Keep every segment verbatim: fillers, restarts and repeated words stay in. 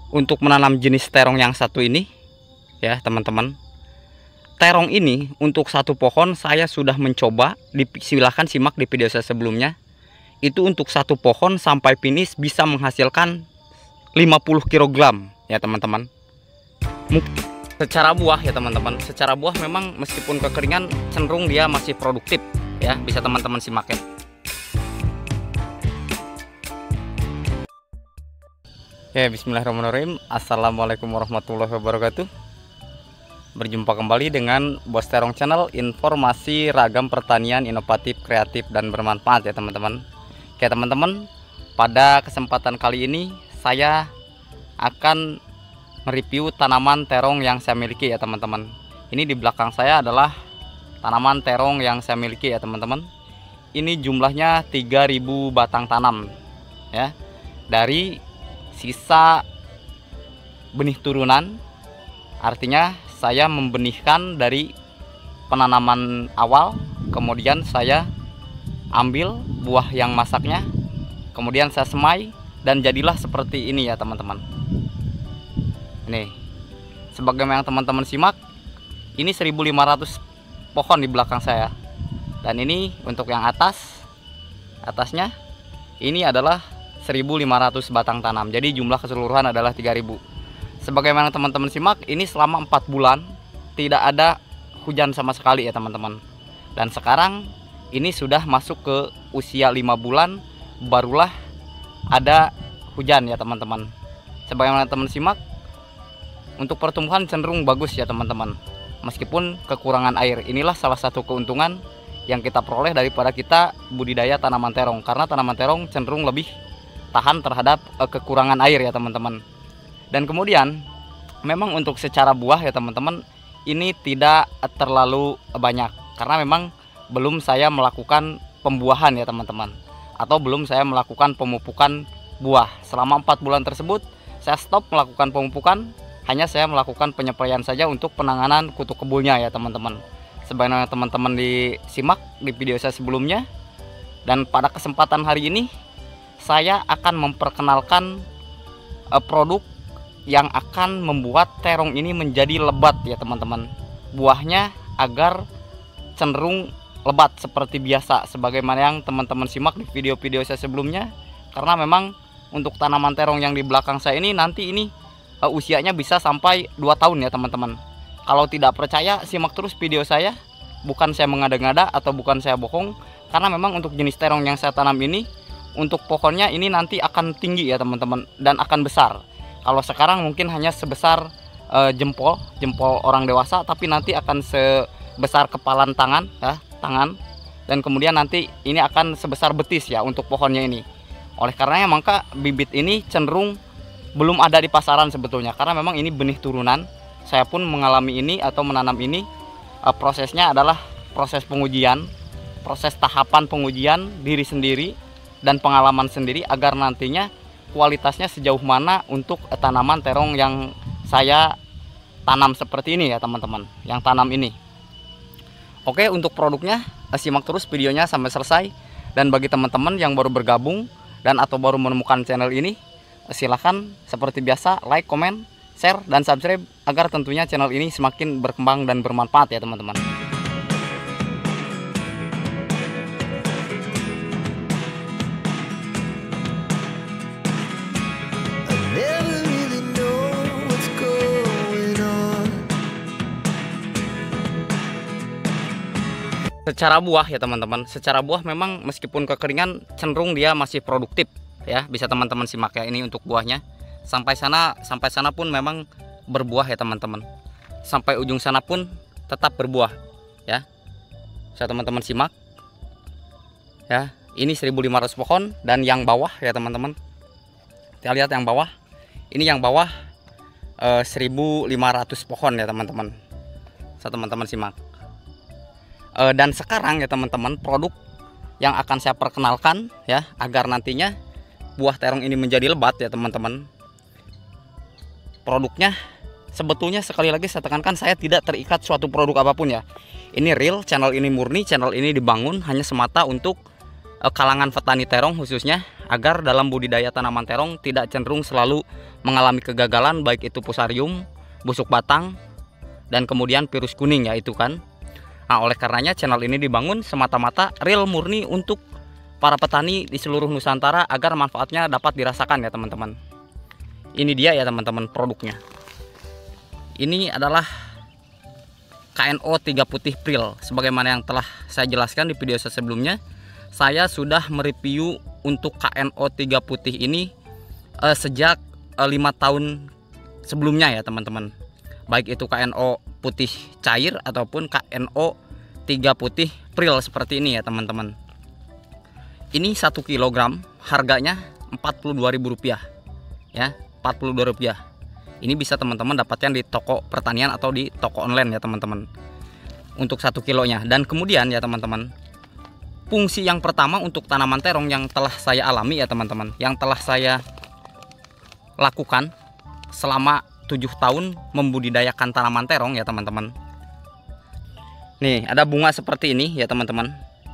untuk menanam jenis terong yang satu ini ya teman-teman. Terong ini untuk satu pohon saya sudah mencoba, silahkan simak di video saya sebelumnya. Itu untuk satu pohon sampai finish bisa menghasilkan lima puluh kilogram ya teman-teman. Secara buah ya teman-teman, secara buah memang meskipun kekeringan cenderung dia masih produktif ya, bisa teman-teman simak ya. Ya, bismillahirrahmanirrahim. Assalamualaikum warahmatullahi wabarakatuh. Berjumpa kembali dengan Bos Terong Channel, informasi ragam pertanian inovatif, kreatif, dan bermanfaat ya teman-teman. Oke teman-teman, pada kesempatan kali ini saya akan mereview tanaman terong yang saya miliki ya teman-teman. Ini di belakang saya adalah tanaman terong yang saya miliki ya teman-teman. Ini jumlahnya tiga ribu batang tanam ya, dari sisa benih turunan. Artinya saya membenihkan dari penanaman awal, kemudian saya ambil buah yang masaknya, kemudian saya semai dan jadilah seperti ini ya teman-teman. Nih, sebagaimana yang teman-teman simak, ini seribu lima ratus pohon di belakang saya. Dan ini untuk yang atas, atasnya ini adalah seribu lima ratus batang tanam. Jadi jumlah keseluruhan adalah tiga ribu. Sebagaimana teman-teman simak, ini selama empat bulan tidak ada hujan sama sekali ya teman-teman. Dan sekarang ini sudah masuk ke usia lima bulan, barulah ada hujan ya teman-teman. Sebagaimana teman simak, untuk pertumbuhan cenderung bagus ya teman-teman, meskipun kekurangan air. Inilah salah satu keuntungan yang kita peroleh daripada kita budidaya tanaman terong, karena tanaman terong cenderung lebih tahan terhadap uh, kekurangan air ya teman-teman. Dan kemudian memang untuk secara buah ya teman-teman, ini tidak terlalu banyak karena memang belum saya melakukan pembuahan ya teman-teman, atau belum saya melakukan pemupukan buah. Selama empat bulan tersebut saya stop melakukan pemupukan, hanya saya melakukan penyepraian saja untuk penanganan kutu kebulnya ya teman-teman. Sebagaimana teman-teman disimak di video saya sebelumnya. Dan pada kesempatan hari ini saya akan memperkenalkan uh, produk yang akan membuat terong ini menjadi lebat ya teman-teman. Buahnya agar cenderung lebat seperti biasa, sebagaimana yang teman-teman simak di video-video saya sebelumnya. Karena memang untuk tanaman terong yang di belakang saya ini nanti ini uh, usianya bisa sampai dua tahun ya teman-teman. Kalau tidak percaya, simak terus video saya. Bukan saya mengada-ngada atau bukan saya bohong, karena memang untuk jenis terong yang saya tanam ini, untuk pohonnya ini nanti akan tinggi ya teman-teman, dan akan besar. Kalau sekarang mungkin hanya sebesar uh, jempol jempol orang dewasa, tapi nanti akan sebesar kepalan tangan ya, tangan. Dan kemudian nanti ini akan sebesar betis ya untuk pohonnya ini. Oleh karenanya maka bibit ini cenderung belum ada di pasaran sebetulnya, karena memang ini benih turunan. Saya pun mengalami ini atau menanam ini, uh, prosesnya adalah proses pengujian, proses tahapan pengujian diri sendiri dan pengalaman sendiri, agar nantinya kualitasnya sejauh mana untuk tanaman terong yang saya tanam seperti ini ya teman-teman, yang tanam ini. Oke, untuk produknya simak terus videonya sampai selesai. Dan bagi teman-teman yang baru bergabung dan atau baru menemukan channel ini, silahkan seperti biasa like, comment, share, dan subscribe agar tentunya channel ini semakin berkembang dan bermanfaat ya teman-teman. Secara buah ya teman-teman, secara buah memang meskipun kekeringan cenderung dia masih produktif ya, bisa teman-teman simak ya. Ini untuk buahnya sampai sana, sampai sana pun memang berbuah ya teman-teman, sampai ujung sana pun tetap berbuah ya. Bisa teman-teman simak ya. Ini seribu lima ratus pohon, dan yang bawah ya teman-teman, kita lihat yang bawah, ini yang bawah eh, seribu lima ratus pohon ya teman-teman. Bisa teman-teman simak. Dan sekarang ya teman-teman, produk yang akan saya perkenalkan ya, agar nantinya buah terong ini menjadi lebat ya teman-teman. Produknya sebetulnya sekali lagi saya tekankan, saya tidak terikat suatu produk apapun ya. Ini real, channel ini murni, channel ini dibangun hanya semata untuk uh, kalangan petani terong khususnya, agar dalam budidaya tanaman terong tidak cenderung selalu mengalami kegagalan, baik itu fusarium, busuk batang, dan kemudian virus kuning ya itu kan. Nah, oleh karenanya channel ini dibangun semata-mata real murni untuk para petani di seluruh Nusantara agar manfaatnya dapat dirasakan ya teman-teman. Ini dia ya teman-teman produknya. Ini adalah K N O tiga putih Pril. Sebagaimana yang telah saya jelaskan di video sebelumnya, saya sudah mereview untuk K N O tiga putih ini eh, sejak eh, lima tahun sebelumnya ya teman-teman. Baik itu K N O putih cair ataupun K N O tiga putih Pril seperti ini ya teman-teman. Ini satu kilogram harganya empat puluh dua ribu rupiah ya, empat puluh dua rupiah. Ini bisa teman-teman dapatkan di toko pertanian atau di toko online ya teman-teman, untuk satu kilonya. Dan kemudian ya teman-teman, fungsi yang pertama untuk tanaman terong yang telah saya alami ya teman-teman, yang telah saya lakukan selama tujuh tahun membudidayakan tanaman terong ya teman-teman. Nih ada bunga seperti ini ya teman-teman.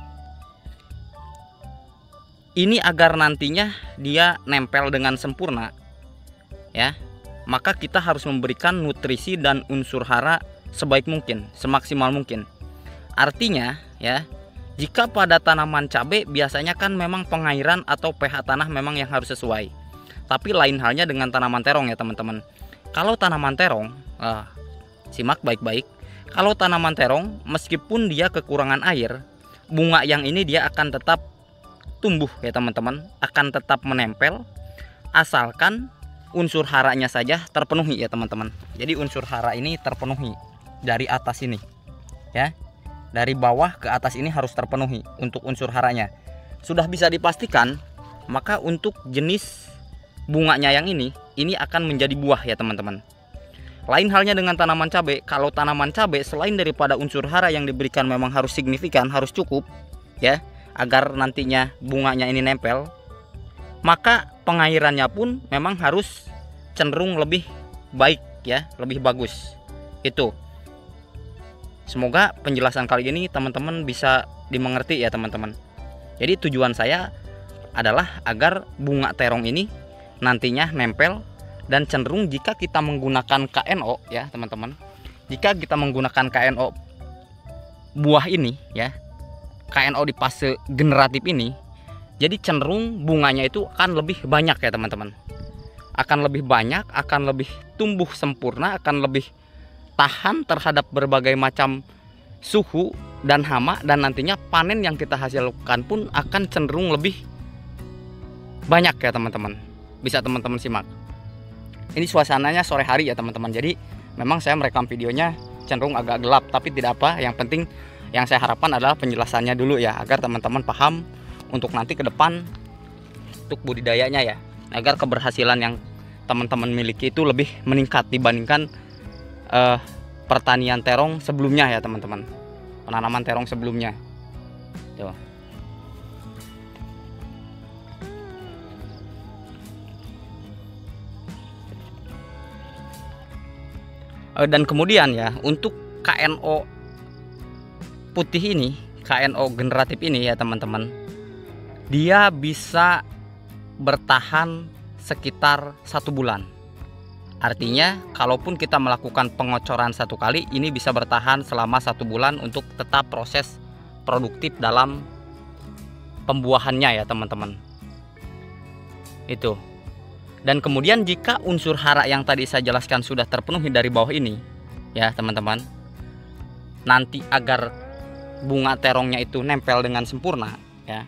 Ini agar nantinya dia nempel dengan sempurna ya, maka kita harus memberikan nutrisi dan unsur hara sebaik mungkin, semaksimal mungkin. Artinya ya, jika pada tanaman cabai biasanya kan memang pengairan atau pH tanah memang yang harus sesuai. Tapi lain halnya dengan tanaman terong ya teman-teman. Kalau tanaman terong, ah, simak baik-baik. Kalau tanaman terong meskipun dia kekurangan air, bunga yang ini dia akan tetap tumbuh ya teman-teman, akan tetap menempel asalkan unsur haranya saja terpenuhi ya teman-teman. Jadi unsur hara ini terpenuhi dari atas ini ya, dari bawah ke atas ini harus terpenuhi untuk unsur haranya. Sudah bisa dipastikan, maka untuk jenis bunganya yang ini ini akan menjadi buah ya teman-teman. Lain halnya dengan tanaman cabai. Kalau tanaman cabai selain daripada unsur hara yang diberikan memang harus signifikan, harus cukup ya, agar nantinya bunganya ini nempel, maka pengairannya pun memang harus cenderung lebih baik ya, lebih bagus. Itu. Semoga penjelasan kali ini teman-teman bisa dimengerti ya teman-teman. Jadi tujuan saya adalah agar bunga terong ini nantinya nempel, dan cenderung jika kita menggunakan K N O ya teman-teman, jika kita menggunakan K N O buah ini ya, K N O di fase generatif ini, jadi cenderung bunganya itu akan lebih banyak ya teman-teman, akan lebih banyak, akan lebih tumbuh sempurna, akan lebih tahan terhadap berbagai macam suhu dan hama, dan nantinya panen yang kita hasilkan pun akan cenderung lebih banyak ya teman-teman. Bisa teman-teman simak. Ini suasananya sore hari ya teman-teman, jadi memang saya merekam videonya cenderung agak gelap, tapi tidak apa, yang penting yang saya harapkan adalah penjelasannya dulu ya, agar teman-teman paham untuk nanti ke depan untuk budidayanya ya, agar keberhasilan yang teman-teman miliki itu lebih meningkat dibandingkan eh, pertanian terong sebelumnya ya teman-teman, penanaman terong sebelumnya. Tuh. Dan kemudian ya, untuk K N O putih ini, K N O generatif ini ya teman-teman, dia bisa bertahan sekitar satu bulan. Artinya kalaupun kita melakukan pengocoran satu kali, ini bisa bertahan selama satu bulan untuk tetap proses produktif dalam pembuahannya ya teman-teman. Itu. Dan kemudian jika unsur hara yang tadi saya jelaskan sudah terpenuhi dari bawah ini ya teman-teman, nanti agar bunga terongnya itu nempel dengan sempurna ya,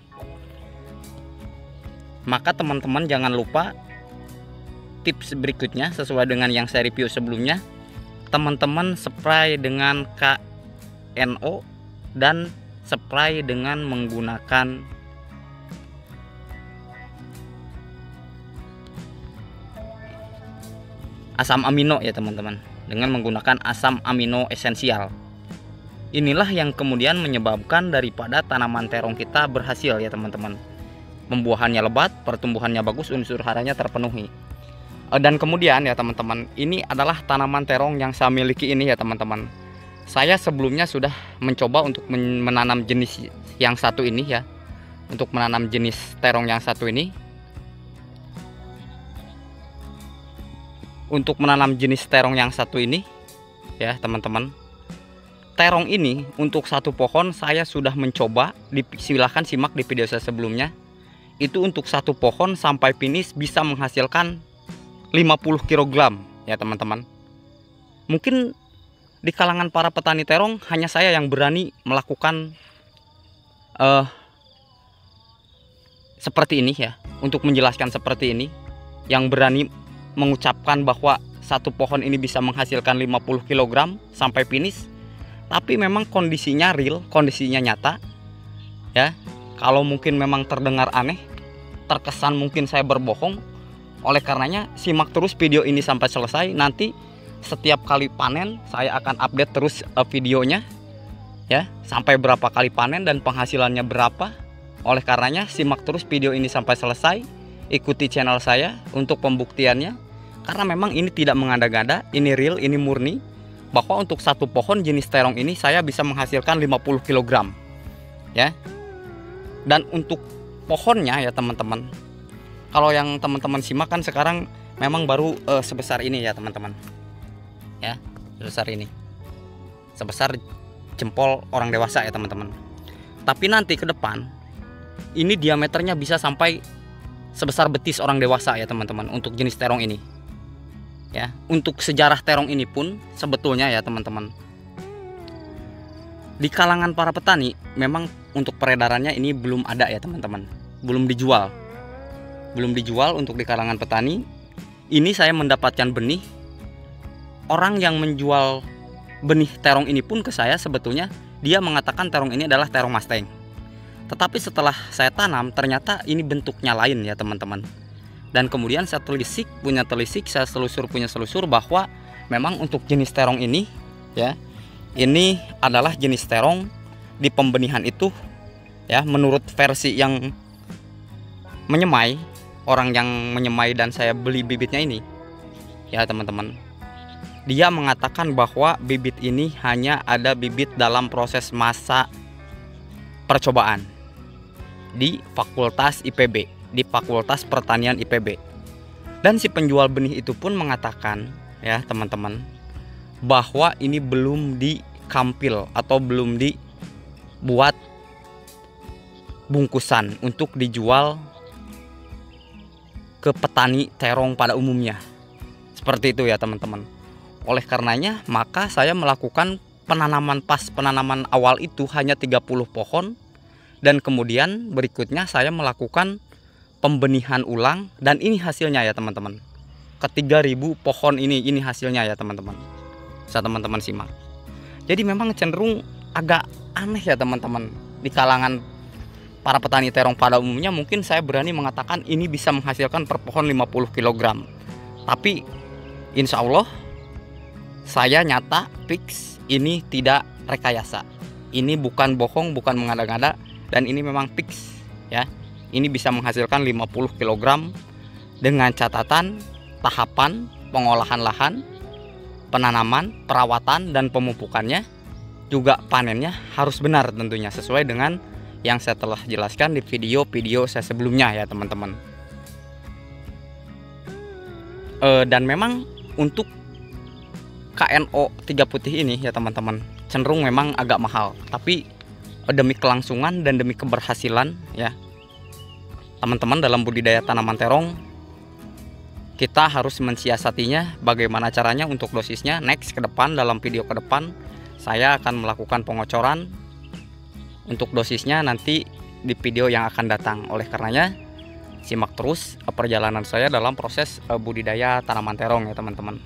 maka teman-teman jangan lupa tips berikutnya sesuai dengan yang saya review sebelumnya. Teman-teman spray dengan K N O dan spray dengan menggunakan asam amino ya teman-teman, dengan menggunakan asam amino esensial. Inilah yang kemudian menyebabkan daripada tanaman terong kita berhasil ya teman-teman. Pembuahannya lebat, pertumbuhannya bagus, unsur haranya terpenuhi. Dan kemudian ya teman-teman, ini adalah tanaman terong yang saya miliki ini ya teman-teman. Saya sebelumnya sudah mencoba untuk menanam jenis yang satu ini ya, untuk menanam jenis terong yang satu ini. untuk menanam jenis terong yang satu ini ya teman-teman. Terong ini untuk satu pohon saya sudah mencoba, silahkan simak di video saya sebelumnya. Itu untuk satu pohon sampai finish bisa menghasilkan lima puluh kilogram ya teman-teman. Mungkin di kalangan para petani terong hanya saya yang berani melakukan uh, seperti ini ya, untuk menjelaskan seperti ini, yang berani mengucapkan bahwa satu pohon ini bisa menghasilkan lima puluh kilogram sampai finish. Tapi memang kondisinya real, kondisinya nyata ya. Kalau mungkin memang terdengar aneh, terkesan mungkin saya berbohong, oleh karenanya simak terus video ini sampai selesai. Nanti setiap kali panen saya akan update terus uh, videonya ya, sampai berapa kali panen dan penghasilannya berapa. Oleh karenanya simak terus video ini sampai selesai, ikuti channel saya untuk pembuktiannya, karena memang ini tidak mengada-ngada, ini real, ini murni, bahwa untuk satu pohon jenis terong ini saya bisa menghasilkan lima puluh kilogram ya. Dan untuk pohonnya ya teman-teman, kalau yang teman-teman simak kan sekarang memang baru uh, sebesar ini ya teman-teman ya, sebesar ini, sebesar jempol orang dewasa ya teman-teman. Tapi nanti ke depan ini diameternya bisa sampai sebesar betis orang dewasa ya teman-teman untuk jenis terong ini ya. Untuk sejarah terong ini pun sebetulnya ya teman-teman, di kalangan para petani memang untuk peredarannya ini belum ada ya teman-teman, belum dijual, belum dijual untuk di kalangan petani. Ini saya mendapatkan benih, orang yang menjual benih terong ini pun ke saya sebetulnya dia mengatakan terong ini adalah terong Mustang. Tetapi setelah saya tanam ternyata ini bentuknya lain ya teman-teman. Dan kemudian saya telisik, punya telisik, saya selusur punya selusur bahwa memang untuk jenis terong ini ya, ini adalah jenis terong di pembenihan itu ya, menurut versi yang menyemai, orang yang menyemai dan saya beli bibitnya ini ya teman-teman. Dia mengatakan bahwa bibit ini hanya ada bibit dalam proses masa percobaan di Fakultas I P B, di Fakultas Pertanian I P B. Dan si penjual benih itu pun mengatakan ya teman-teman, bahwa ini belum dikampil atau belum dibuat bungkusan untuk dijual ke petani terong pada umumnya. Seperti itu ya teman-teman. Oleh karenanya maka saya melakukan penanaman, pas penanaman awal itu hanya tiga puluh pohon, dan kemudian berikutnya saya melakukan pembenihan ulang, dan ini hasilnya ya teman-teman. Ke tiga ribu pohon ini ini hasilnya ya teman-teman. Bisa teman-teman simak. Jadi memang cenderung agak aneh ya teman-teman, di kalangan para petani terong pada umumnya mungkin saya berani mengatakan ini bisa menghasilkan per pohon lima puluh kilogram. Tapi insya Allah saya nyata fix ini tidak rekayasa. Ini bukan bohong, bukan mengada-ngada, dan ini memang fix ya. Ini bisa menghasilkan lima puluh kilogram dengan catatan tahapan pengolahan lahan, penanaman, perawatan, dan pemupukannya, juga panennya harus benar tentunya sesuai dengan yang saya telah jelaskan di video-video saya sebelumnya ya teman-teman. E, dan memang untuk K N O tiga putih ini ya teman-teman cenderung memang agak mahal, tapi demi kelangsungan dan demi keberhasilan ya teman-teman dalam budidaya tanaman terong, kita harus mensiasatinya. Bagaimana caranya untuk dosisnya, next ke depan, dalam video ke depan saya akan melakukan pengocoran untuk dosisnya nanti di video yang akan datang. Oleh karenanya simak terus perjalanan saya dalam proses budidaya tanaman terong ya teman-teman.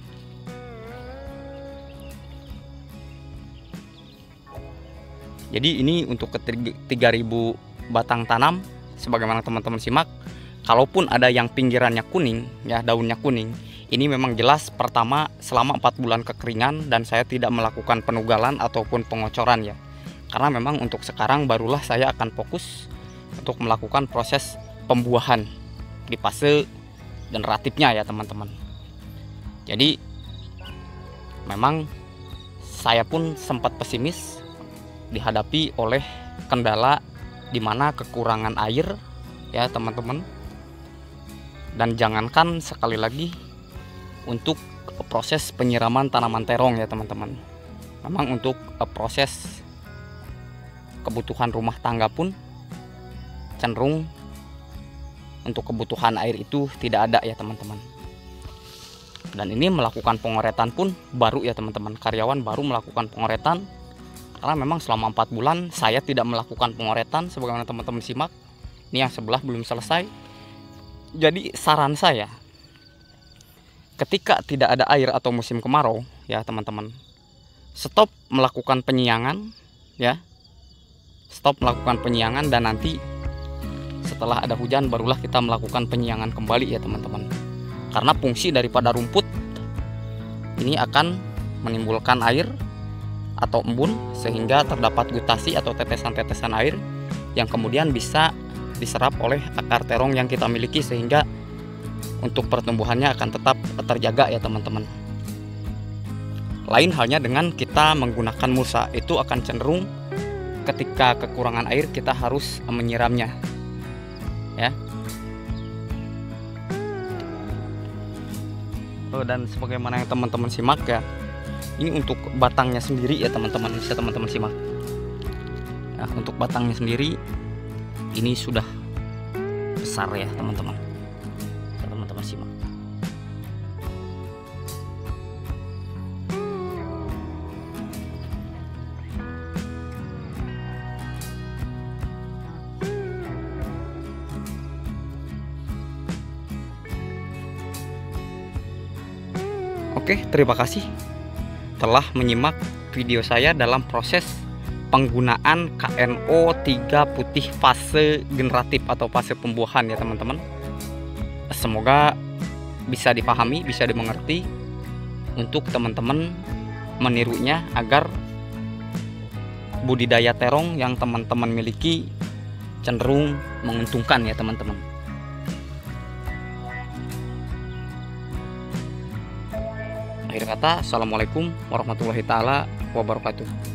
Jadi ini untuk ke tiga ribu batang tanam, sebagaimana teman-teman simak. Kalaupun ada yang pinggirannya kuning ya, daunnya kuning, ini memang jelas pertama selama empat bulan kekeringan dan saya tidak melakukan penugalan ataupun pengocoran ya. Karena memang untuk sekarang barulah saya akan fokus untuk melakukan proses pembuahan di fase generatifnya ya teman-teman. Jadi memang saya pun sempat pesimis dihadapi oleh kendala di mana kekurangan air ya teman-teman. Dan jangankan sekali lagi untuk proses penyiraman tanaman terong ya teman-teman. Memang untuk uh, proses kebutuhan rumah tangga pun cenderung untuk kebutuhan air itu tidak ada ya teman-teman. Dan ini melakukan pengoretan pun baru ya teman-teman, karyawan baru melakukan pengoretan, karena memang selama empat bulan saya tidak melakukan pengoretan sebagaimana teman-teman simak. Ini yang sebelah belum selesai. Jadi saran saya, ketika tidak ada air atau musim kemarau ya teman-teman, stop melakukan penyiangan ya. Stop melakukan penyiangan, dan nanti setelah ada hujan barulah kita melakukan penyiangan kembali ya teman-teman. Karena fungsi daripada rumput ini akan menimbulkan air atau embun, sehingga terdapat gutasi atau tetesan-tetesan air yang kemudian bisa diserap oleh akar terong yang kita miliki, sehingga untuk pertumbuhannya akan tetap terjaga ya teman-teman. Lain halnya dengan kita menggunakan mulsa, itu akan cenderung ketika kekurangan air kita harus menyiramnya ya. Oh, dan sebagaimana yang teman-teman simak ya, ini untuk batangnya sendiri ya teman-teman, bisa teman-teman simak ya. Untuk batangnya sendiri ini sudah besar ya teman-teman, teman-teman simak. Oke, terima kasih telah menyimak video saya dalam proses penggunaan K N O tiga putih fase generatif atau fase pembuahan ya teman-teman. Semoga bisa dipahami, bisa dimengerti untuk teman-teman menirunya agar budidaya terong yang teman-teman miliki cenderung menguntungkan ya teman-teman. Akhir kata, assalamualaikum warahmatullahi taala wabarakatuh.